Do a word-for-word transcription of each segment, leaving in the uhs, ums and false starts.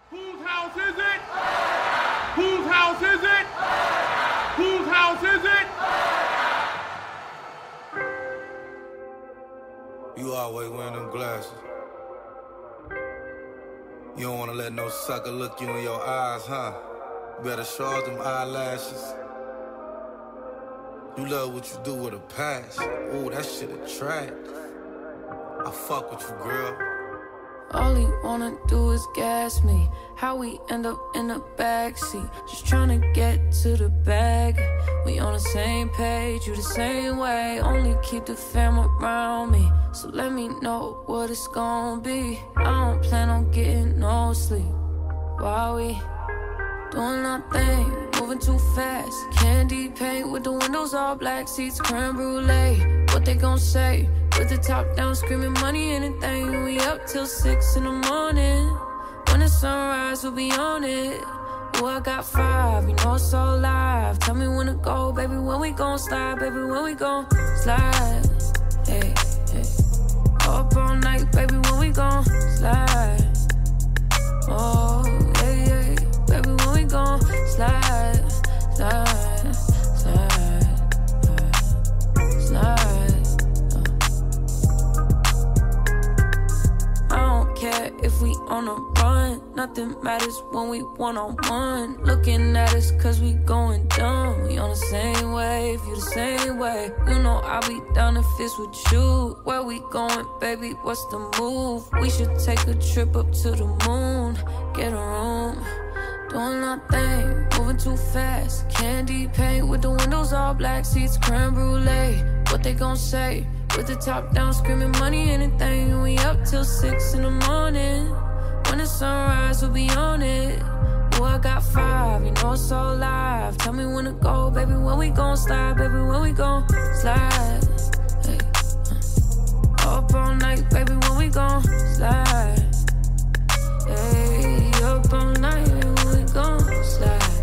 Whose house is it? Whose house is it? Whose house is it? You always wearing them glasses. You don't wanna let no sucker look you in your eyes, huh? Better show off them eyelashes. You love what you do with a passion. Ooh, that shit attractive. I fuck with you, girl. All he wanna do is gas me. How we end up in the backseat, just tryna get to the bag. We on the same page, you the same way. Only keep the fam around me, so let me know what it's gon' be. I don't plan on getting no sleep while we doing our thing, moving too fast. Candy paint with the windows all black, seats creme brulee. What they gon' say? With the top down, screaming money, anything. We up till six in the morning. When the sunrise, we'll be on it. Oh, I got five, you know it's so live. Tell me when to go, baby, when we gon' slide. Baby, when we gon' slide. Hey, hey. Up all night, baby, when we gon' slide. Oh, yeah, yeah. Baby, when we gon' slide, slide, slide, slide, slide. I don't care if we on a run, nothing matters when we one-on-one. Looking at us cause we going dumb. We on the same wave, you the same way. You know I'll be down if it's with you. Where we going, baby, what's the move? We should take a trip up to the moon, get a room, doing our thing, moving too fast. Candy paint with the windows all black, seats creme brulee. What they gon' say? With the top down, screaming money, anything. We up till six in the morning. When the sunrise, we'll be on it. Oh, I got five, you know it's so live. Tell me when to go, baby, when we gon' slide. Baby, when we gon' slide. Hey, uh. Up all night, baby, when we gon' slide. Hey, up all night, baby, when we gon' slide.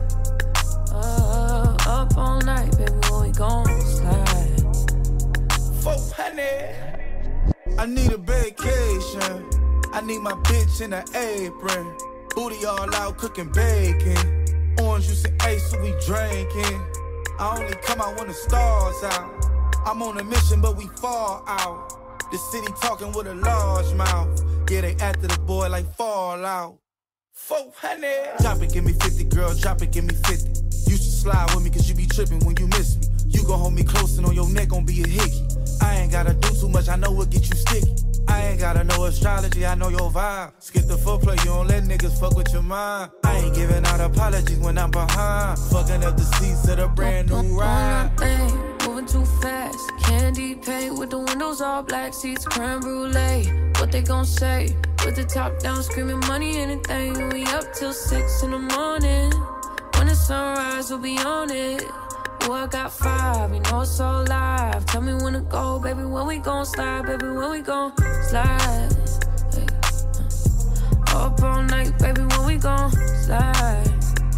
Uh, up all night, baby, when we gon' slide. four hundred. I need a vacation. I need my bitch in an apron. Booty all out cooking bacon. Orange juice and ace, so we drinking. I only come out when the stars out. I'm on a mission, but we fall out. The city talking with a large mouth. Yeah, they after the boy like Fallout. four hundred. Drop it, give me fifty, girl, drop it, give me fifty. You should slide with me, cause you be tripping when you miss me. You gon' hold me close and on your neck gon' be a hickey. I ain't gotta do too much, I know what get you sticky. I ain't gotta know astrology, I know your vibe. Skip the foreplay, you don't let niggas fuck with your mind. I ain't giving out apologies when I'm behind. Fucking up the seats of the brand new ride. Moving too fast, candy paint with the windows all black, seats creme brulee. What they gon' say? With the top down, screaming money, anything. We up till six in the morning. When the sunrise, we'll be on it. Oh, I got five, you know it's so live. Tell me when to go, baby, when we gon' slide. Baby, when we gon' slide. Hey, uh. Up all night, baby, when we gon' slide.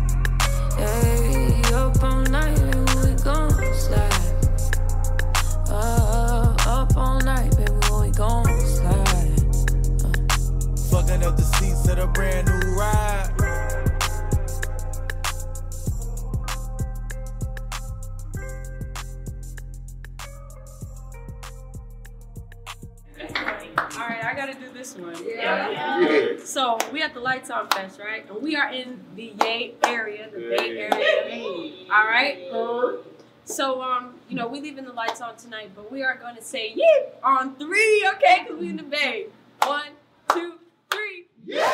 Hey, up all night, baby, when we gon' slide. Uh, up all night, baby, when we gon' slide. Uh. Fucking up the seats of the brand new ride. Alright, I gotta do this one. Yeah. Yeah. So we at the Lights On Fest, right? And we are in the Yay area, the Bay Area. Alright? So um, you know, we leaving the lights on tonight, but we are gonna say yeah on three, okay? Cause we in the Bay. One, two, three. Yeah!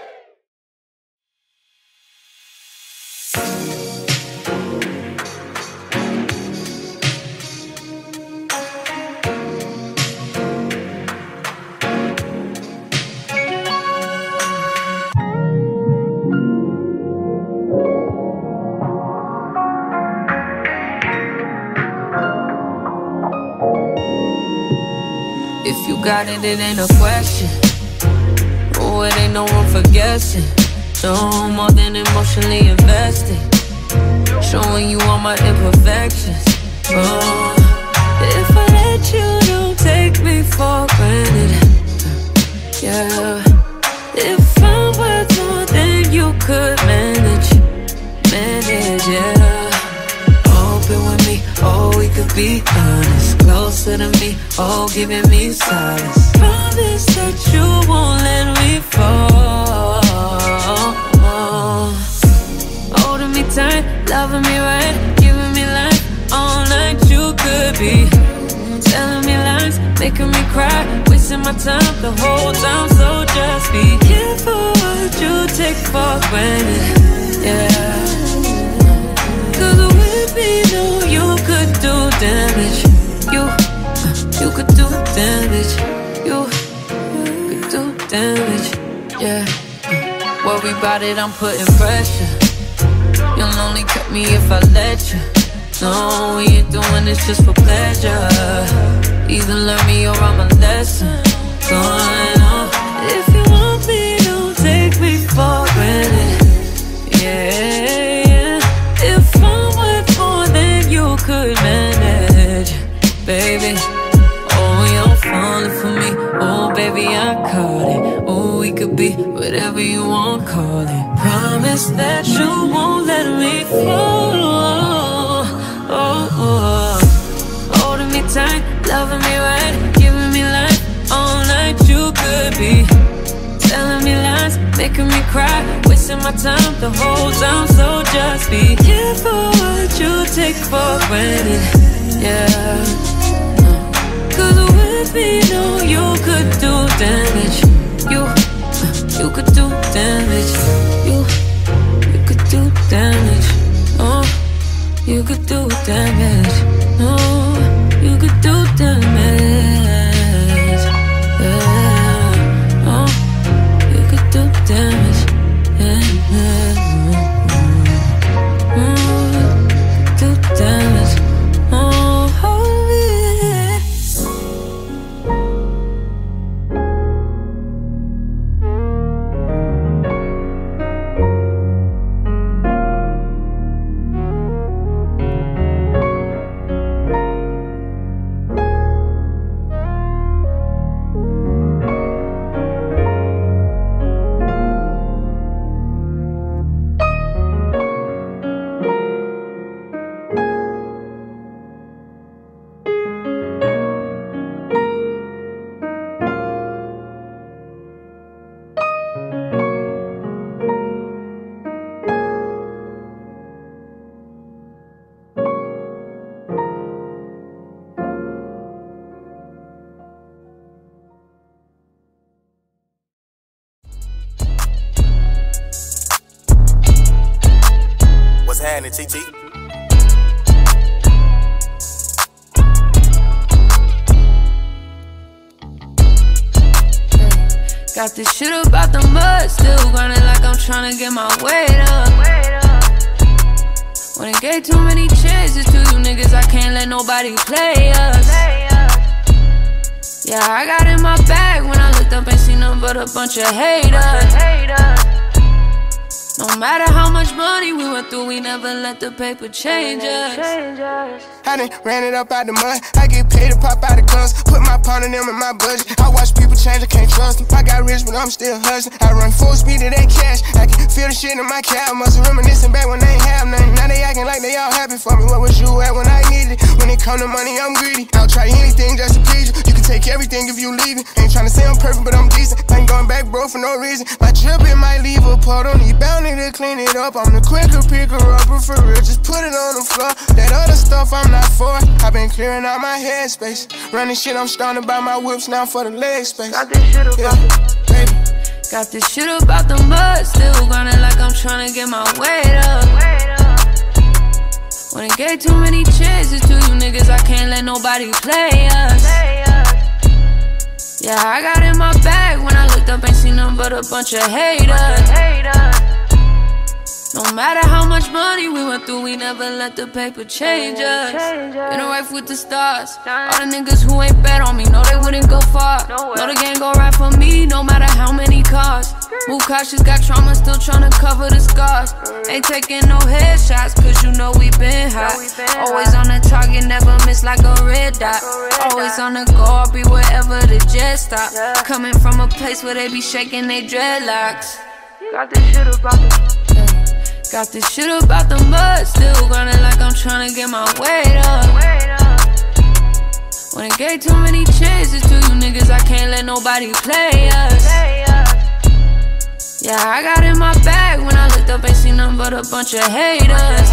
If you got it, it ain't a question. Oh, it ain't no room for guessing. No more than emotionally invested. Showing you all my imperfections. Oh, if I let you, don't take me for granted. Yeah, if I'm worth more be honest. Closer to me, oh, giving me solace. Promise that you won't let me fall. Holding me tight, loving me right, giving me life all night. You could be telling me lies, making me cry, wasting my time the whole time. So just be careful what you take for granted, yeah. Cause with me, no, you could do damage. You, you could do damage. You could do damage, yeah. Worry about it, I'm putting pressure. You'll only cut me if I let you. No, we ain't doing this just for pleasure. Either learn me or I'm a lesson. Going on. If you want me, don't take me for granted. Yeah, yeah. If I'm worth more than you could manage, baby. Oh, you're falling for me. Oh, baby, I caught it. Oh, we could be whatever you want, call it. Promise that you won't let me fall. Oh, oh, holding me tight, loving me right, giving me life all night. You could be telling me lies, making me cry, wasting my time the whole time. So just be careful what you take for granted, yeah. Cause with me, no, you could do damage. You, you could do damage. You, you could do damage. Oh, you could do damage. Oh, you could do damage. Yeah. Oh, you could do damage. Yeah. Oh, do damage. Oh, oh, yeah. Happening, T T? Got this shit about the mud, still grinding like I'm trying to get my weight up. When it gave too many chances to you niggas, I can't let nobody play us. Yeah, I got in my bag when I looked up, ain't seen nothing but a bunch of haters. No matter how much money we went through, we never let the paper change us. I done ran it up out the mud. I get paid to pop out the guns. Put my pound in them in my budget. I watch people change, I can't trust them. I got rich, but I'm still hustling. I run full speed to that cash. I can feel the shit in my cab. Must reminiscing back when they ain't have nothing. Now they acting like they all happy for me. Where was you at when I needed it? When it come to money, I'm greedy. I'll try anything just to please you. You can take everything if you leave it. Ain't trying to say I'm perfect, but I'm decent. Ain't going back, bro, for no reason. My trip, it might leave a part on the bounty to clean it up. I'm the quicker picker upper for real. Just put it on the floor. That other stuff I'm not for. I've been clearing out my headspace. Running shit, I'm starting to buy my whips now for the leg space. Got this shit about yeah, the baby. Got this shit about the mud, still grinding like I'm trying to get my weight up. When it gave too many chances to you niggas, I can't let nobody play us. Yeah, I got in my bag when I looked up, ain't seen nothing but a bunch of haters. No matter how much money we went through, we never let the paper change us. In a life with the stars. All the niggas who ain't bet on me, know they wouldn't go far. Know the game go right for me, no matter how many cars. Move cautious, got trauma, still tryna cover the scars. Ain't taking no headshots, cause you know we been hot. Always on the target, never miss like a red dot. Always on the go, I'll be wherever the jet stop. Coming from a place where they be shaking they dreadlocks. Got this shit about the Got this shit about the mud, still grinding like I'm trying to get my weight up. When it gave too many chances to you niggas, I can't let nobody play us. Yeah, I got in my bag when I looked up, ain't seen nothing but a bunch of haters.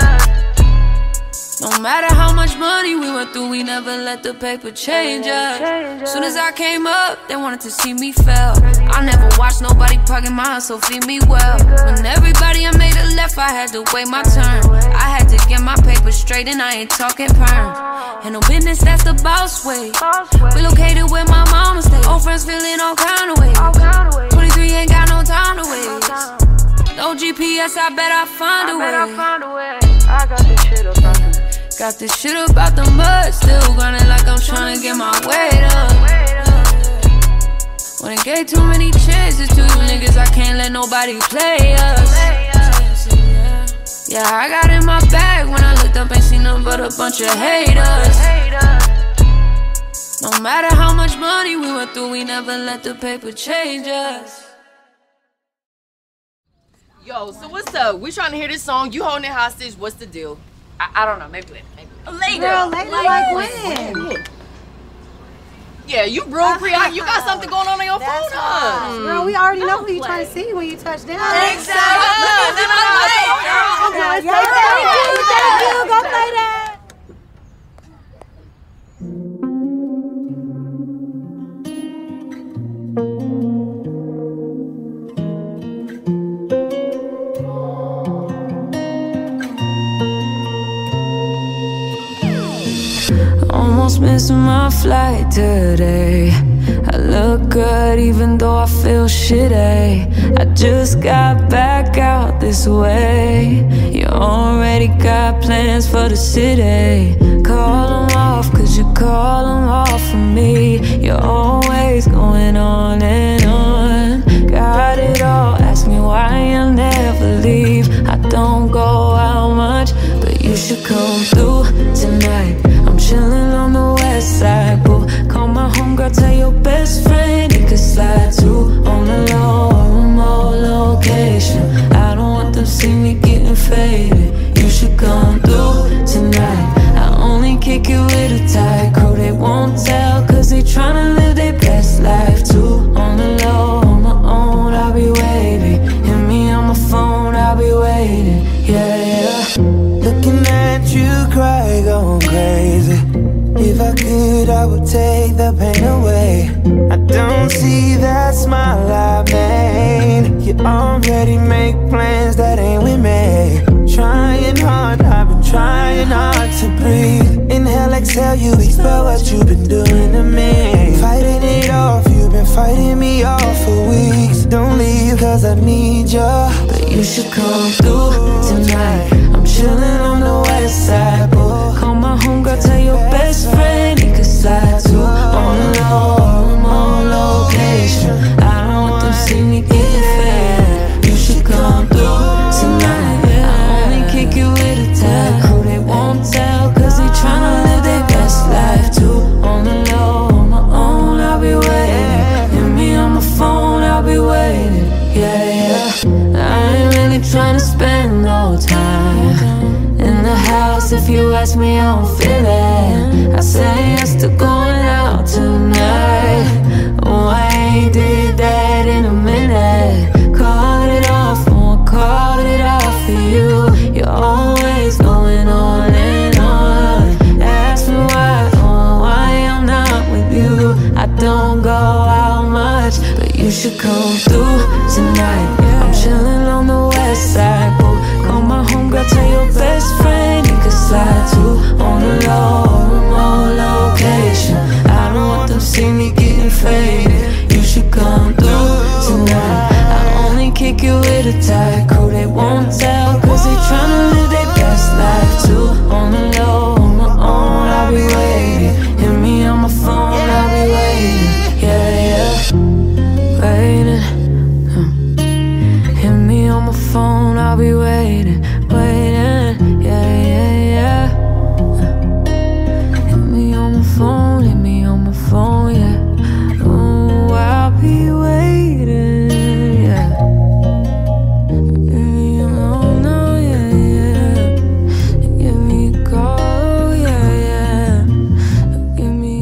No matter how much money we went through, we never let the paper change us. Soon as I came up, they wanted to see me fail. I never watched nobody pocket my hustle, feed me well. When everybody I made a left, I had to wait my turn. I had to get my paper straight and I ain't talking perm. And no business, that's the boss way. Relocated where my mama stay. Old friends feeling all kind of ways. twenty-three ain't got no time to waste. No G P S, I bet I find a way. I got this shit about them. Got this shit about the mud, still grinding like I'm trying to get my weight up. When it gave too many chances to you niggas, I can't let nobody play us. Yeah, I got in my bag when I looked up, ain't seen nothing but a bunch of haters. No matter how much money we went through, we never let the paper change us. Yo, so what's up? We trying to hear this song. You holding it hostage. What's the deal? I, I don't know. Maybe later. Maybe later. Girl, later like, like when? Yeah, you real pre-occupied. You got something going on on your phone, huh? Mm. Girl, we already know who you trying to see when you touch down. Exactly. Then I'm like, girl, thank you, thank you. Go play that. Almost missing my flight today. I look good even though I feel shitty. I just got back out this way. You already got plans for the city. Call them off cause you call them off for me. You're always going on and on. Got it all, ask me why I'll never leave. I don't go out much, but you should come through tonight. I'm chillin' on the west side, boo. Call my homegirl, tell your best friend he could slide too. On the low, remote location. I don't want them see me getting faded. You should come through tonight. I only kick it with a tight crew. They won't tell cause they tryna live their best life too. On the low, on my own, I'll be waiting. Hit me on my phone, I'll be waiting. Yeah, yeah. Looking at you cry, going crazy. If I could, I would take the pain away. I don't see that smile I made. You already make plans that ain't with me. Trying hard, I've been trying hard to breathe. Inhale, exhale, you expel what you've been doing to me. Fighting it off, you've been fighting me off for weeks. Don't leave cause I need ya. But you should come through tonight. I'm chillin' on the west side, boy. Call my homegirl, tell your best friend he could slide too. On the low, remote location. I don't want them see me getting fed. You should come through tonight. I only kick you with a tag crew. They won't tell cause they tryna live their best life too. On the low, on my own, I'll be waiting. Hit me on my phone, I'll be waiting. Yeah, yeah. I ain't really tryna spend no time in the house. If you ask me, I don't feel it. I say yes to going out tonight. Oh, I ain't did that in a minute. Call it off, won't call it off for you. You're always going on and on. Ask me why, oh, why I'm not with you. I don't go out much, but you should come through tonight. I'm chillin' on the west side, boo. Call my homegirl, tell your best friend he could slide too. On the low, remote location. I don't want them see me getting faded. You should come through tonight. I only kick you with a tight crew. They won't tell cause they tryna live their best life too. On the low, on my own, I'll be waiting. Hit me on my phone, I'll be waiting. Yeah, yeah. Waiting. Hit me on my phone, I'll be waiting, waiting, yeah, yeah, yeah. Hit me on my phone, hit me on my phone, yeah. Oh, I'll be waiting, yeah. You don't know, yeah, yeah. Give me a call, yeah, yeah. Give me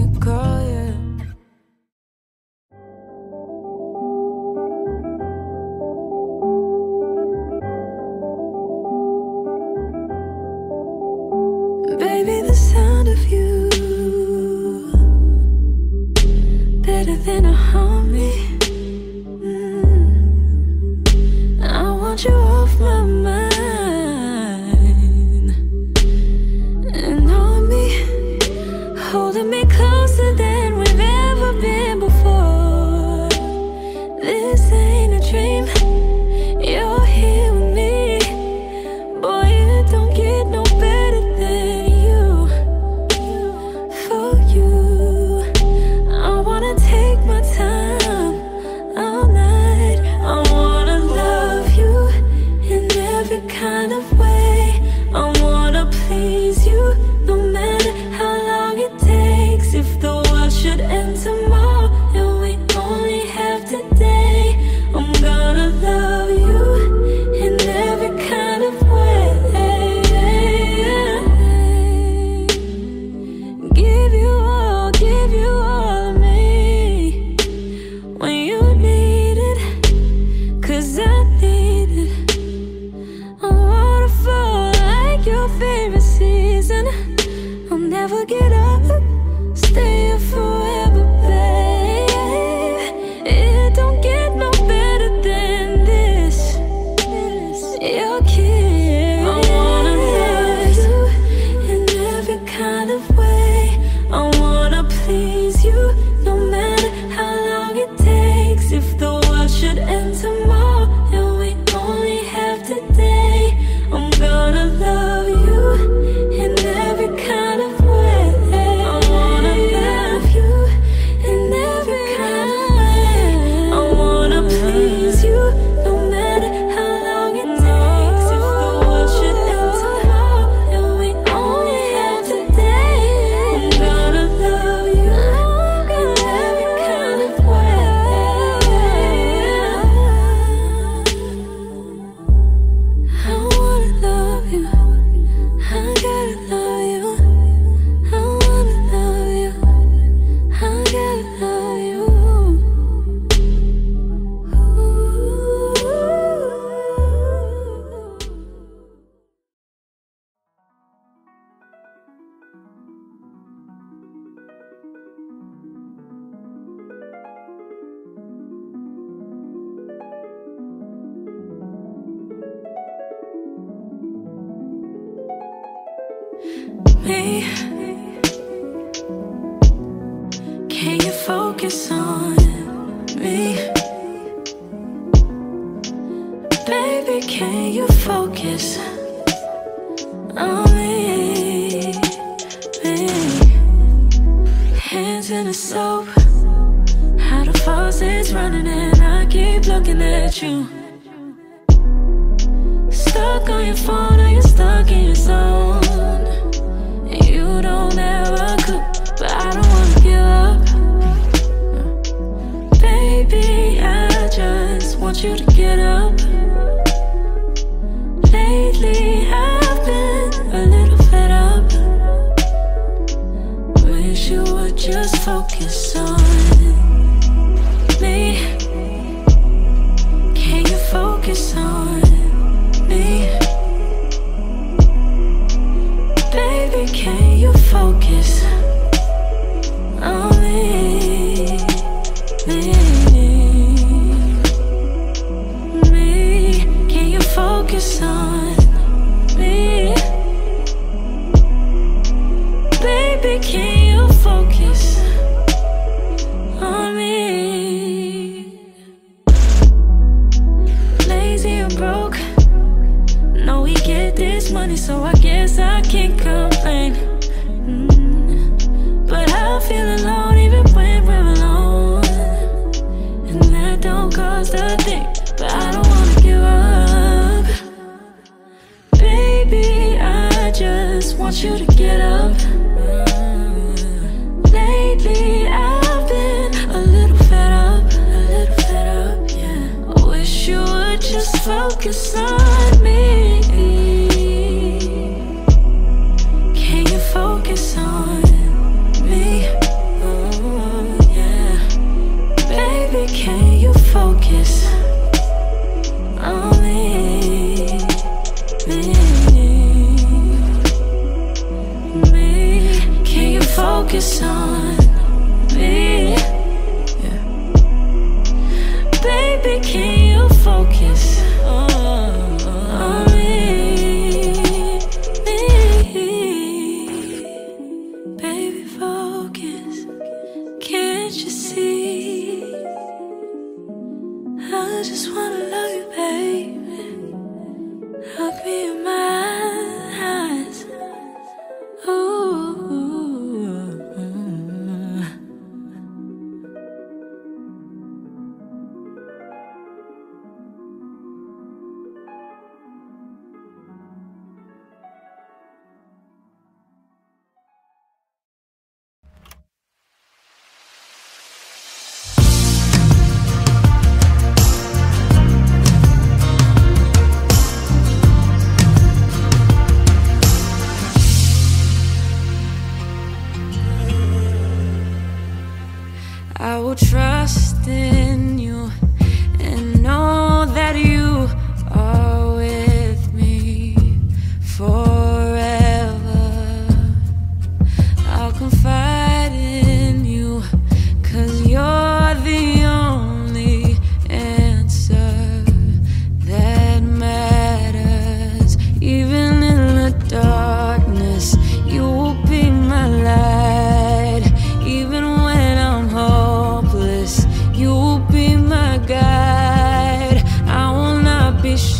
want you off my mind. And on me, holding me closer than we've ever been before. This ain't a dream, you're here with me. Boy, it don't get no better than you. For you, I wanna take my time all night. I wanna love you in every kind of way. I wanna please you, no matter how long it takes. If the world should end tomorrow and we only have today, I'm gonna love you in every kind of way. Give you all, give you all of me when you need it, 'cause I need it. A waterfall like your favorite season. I'll never get up, stay here forever, babe. It don't get no better than this. Your kiss. I wanna love you in every kind of way. I wanna please you, no matter how long it takes. If the world should end tomorrow and we only have today, I'm gonna love you in every kind of way. I wanna love you in every kind of way. I wanna please you, no matter how long it takes. If the world should end tomorrow and we only have today, I'm gonna love you in every kind of way. I wanna love you, I gotta love you. I wanna love you, I gotta love you. Me, can you focus on me? Baby, can you focus on me? Me. Hands in the soap, how the faucet's running and I keep looking at you. Stuck on your phone or you're stuck in your zone. You don't ever cook, but I don't wanna give up. Baby, I just want you to get up. Lately, I've been a little fed up. Wish you would just focus on me. Can you focus on me? Baby, can you focus on me? Me, me, can you focus on me? Baby, can you focus on me? Lazy and broke, know we get this money, so I guess I can't complain. Mm. But I feel alone even when we're alone, and that don't cost a thing. But I don't wanna give up. Baby, I just want you to get up. Mm. Lately, I've been a little fed up, a little fed up, yeah. I wish you would just focus on me. Focus on me, oh, yeah. Baby, can you focus on me? Me, me. Can you focus on me? Yeah. Baby, can you focus on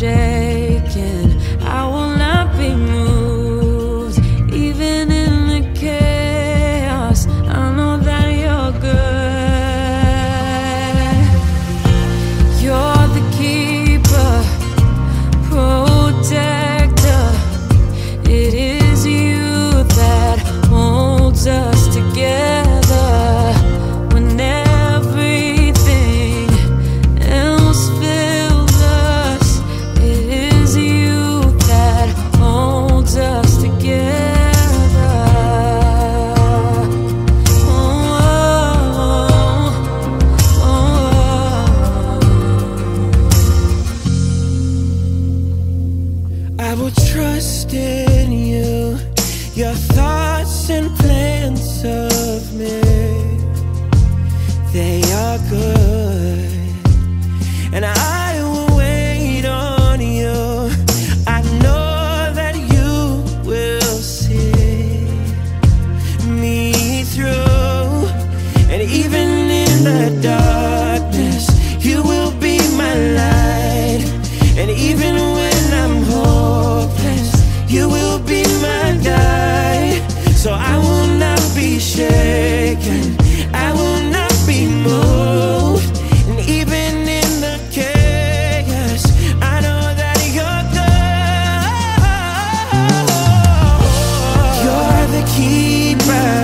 shaken. I will not be moved, even in the chaos. I know that you're good. You're the keeper, protector. It is you that holds us together when everything else fails us. It is you that holds us together. Oh, oh, oh. I will trust in you, your thoughts and plans of me, they are good, and I will wait on you. I know that you will see me through, and even in the darkness, you will be my light, and even when I'm hopeless, you will be my guide. So I will not be shaken, I will not be moved, and even in the chaos, I know that you're good. You're the keeper,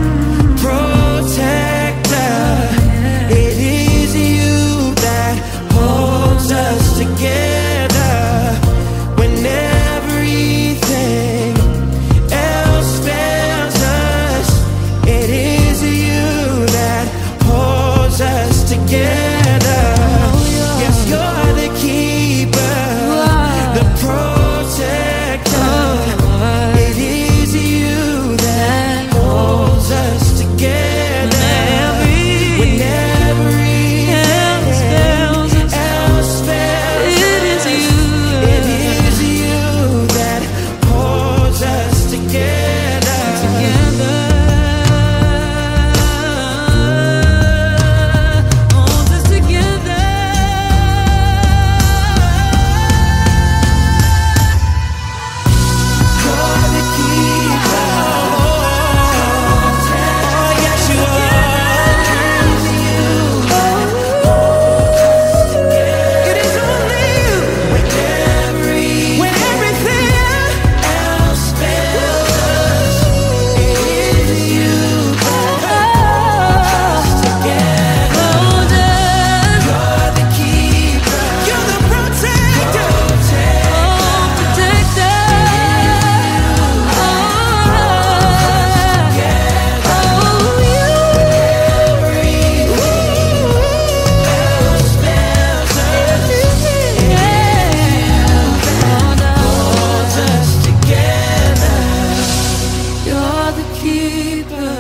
protector. It is you that holds us together when everything else fails us. It is you that holds us together. Yes, you're the keeper, the protector. It is you that holds us together when everything else fails us. It is you. It is you that holds us together. Together. Holds us together. You're the keeper. Oh, yes, you are. It is only you. When every when everything else fails us, it is you that holds us together. You're the keeper. You're the protector. Protector. You're the keeper,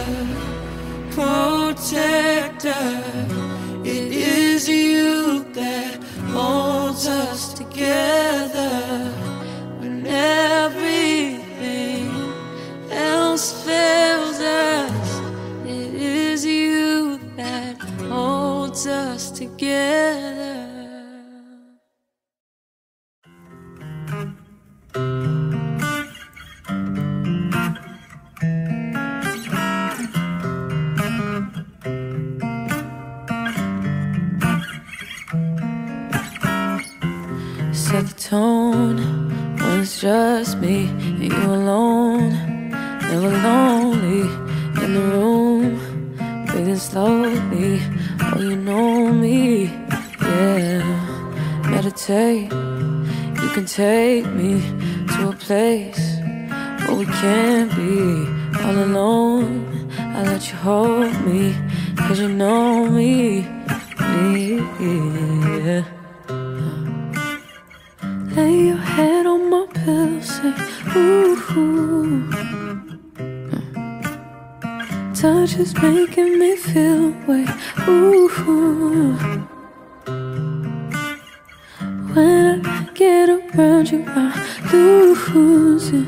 protector. It is you that holds us together when everything else fails us. It is you that holds us together. Set the tone when it's just me and you alone. Never lonely in the room, breathing slowly. Oh, you know me, yeah. Meditate, you can take me to a place where we can't be all alone. I let you hold me, cause you know me, me, yeah. Lay your head on my pillow, say, ooh. Touch is making me feel away, ooh. When I get around you, I lose it,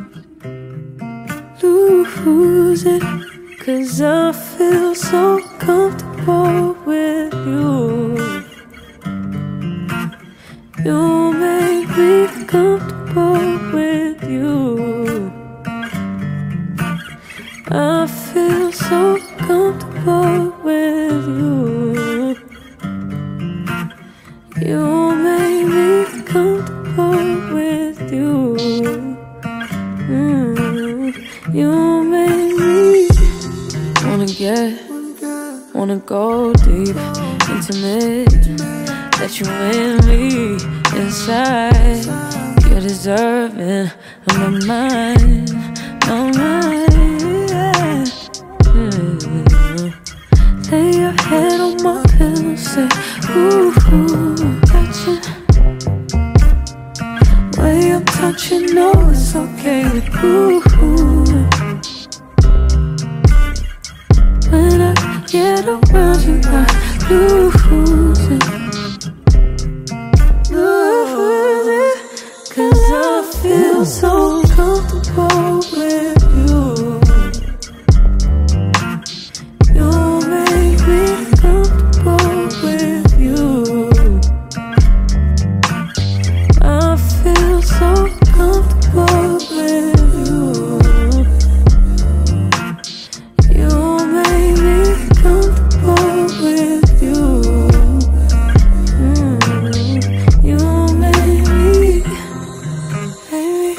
lose it. Cause I feel so comfortable with you. You make comfortable with you. I feel so comfortable with you. You make me comfortable with you. Mm. You make me wanna get, wanna go deep, intimate. That you and me inside. You're deserving of my mind, my mind. Mm. Lay your head on my pillow, say, ooh, gotcha. Way I'm touching, know it's okay with you. When I get around you, I lose it. Cause I feel so comfortable with you. You make me comfortable with you. I feel so comfortable with you. You make me comfortable with you. Mm. You make me, baby.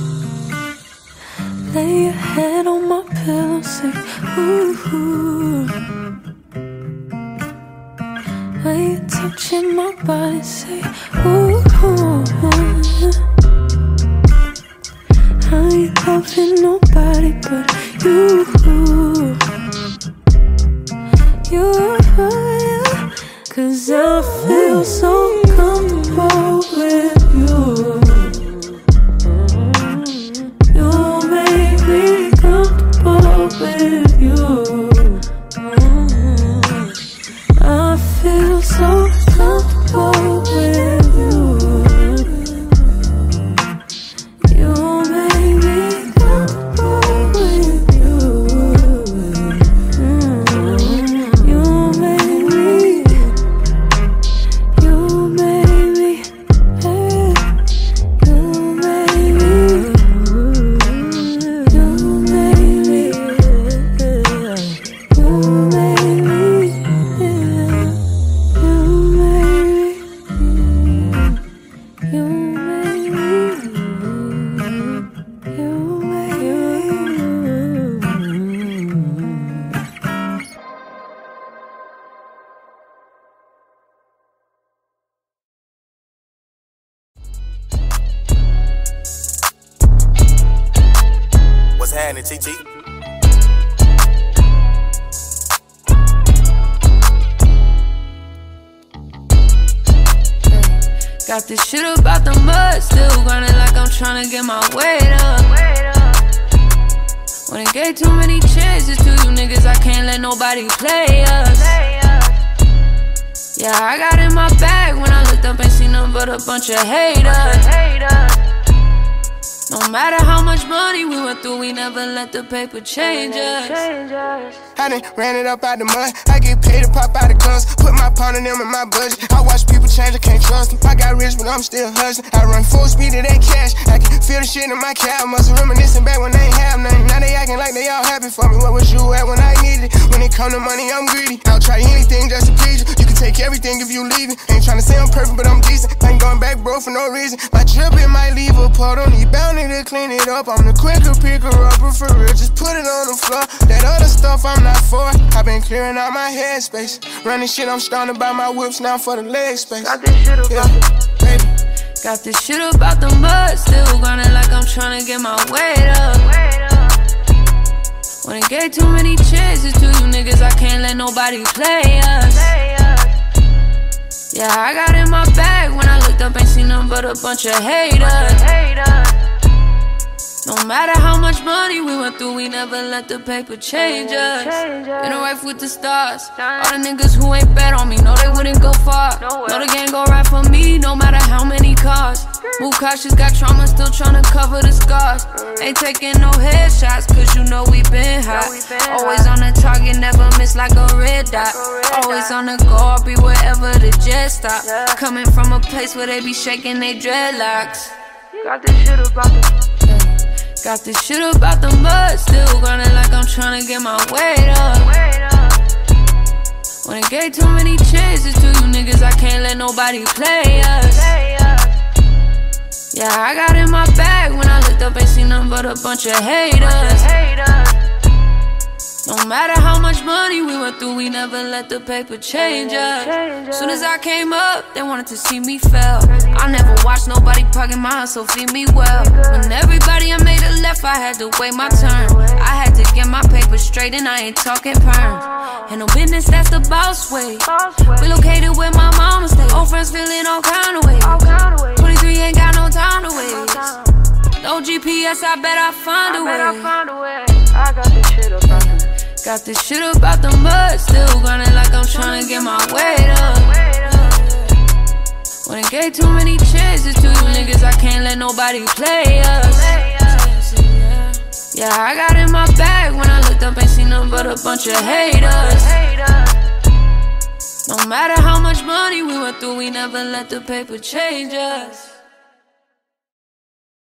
Lay your head on my pillow, say, ooh. When you're touching my body, say, ooh. I ain't loving nobody but you. You, cause I feel so comfortable with you. You make me comfortable with you. I feel so comfortable with you. You make me comfortable with you. You make me, you make me, hey. You make me, you make me, you make me, you make me, you make me, you make me. What's happening, T T? Got this shit about the mud, still grinding like I'm trying to get my weight up. When it gave too many chances to you niggas, I can't let nobody play us. Yeah, I got in my bag when I looked up, ain't seen nothing but a bunch of haters. No matter how much money we went through, we never let the paper change us. I done ran it up out the mud. I get paid to pop out the guns. Put my pound in them in my budget. I watch people change, I can't trust them. I got rich, but I'm still hustling. I run full speed to that cash. I can feel the shit in my cab. Must reminiscing back when they ain't have nothing. Now they acting like they all happy for me. What was you at when I needed it? When it come to money, I'm greedy. I'll try anything just to please you. You can take everything if you leave it. Ain't tryna say I'm perfect, but I'm decent. I ain't going back, bro, for no reason. My drip, it might leave a part on you. Bound to clean it up. I'm the quicker picker upper for real. Just put it on the floor. That other stuff I'm not for. I've been clearing out my headspace. Running shit, I'm starting to buy my whips now for the leg space. Got this shit about yeah, baby. Got this shit about the mud, still grinding like I'm trying to get my weight up. When it gave too many chances to you niggas, I can't let nobody play us. Yeah, I got in my bag when I looked up, ain't seen nothing but a bunch of haters. No matter how much money we went through, we never let the paper change us. In a life with the stars. All the niggas who ain't bet on me, know they wouldn't go far. Know the game go right for me, no matter how many cars. Move cautious, got trauma, still tryna cover the scars. Ain't taking no headshots, cause you know we been hot. Always on the target, never miss like a red dot. Always on the go, I'll be wherever the jet stop. Coming from a place where they be shaking they dreadlocks. Got this shit about the yeah. Got this shit about the mud. Still grinding like I'm trying to get my weight up. When it gave too many chances to you niggas, I can't let nobody play us. Yeah, I got in my bag when I looked up, ain't seen nothing but a bunch of haters. No matter how much money we went through, we never let the paper change us. Soon as I came up, they wanted to see me fail. I never watched nobody pocket my hustle, feed me well. When everybody I made a left, I had to wait my turn. I had to get my paper straight and I ain't talking perms. Ain't no business, that's the boss way. Relocated where my mama stay. Old friends feeling all kind of ways. twenty-three ain't got no time to waste. No G P S, I bet I find a way. I got this shit about the Got this shit about the mud. Still grinding like I'm trying to get my weight up. When it gave too many chances to you niggas, I can't let nobody play us. Yeah, I got in my bag when I looked up, ain't seen nothing but a bunch of haters. No matter how much money we went through, we never let the paper change us.